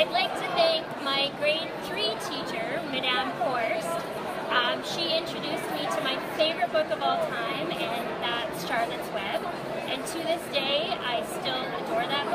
I'd like to thank my grade 3 teacher, Mme. Horst. She introduced me to my favorite book of all time, and that's Charlotte's Web. And to this day, I still adore that book.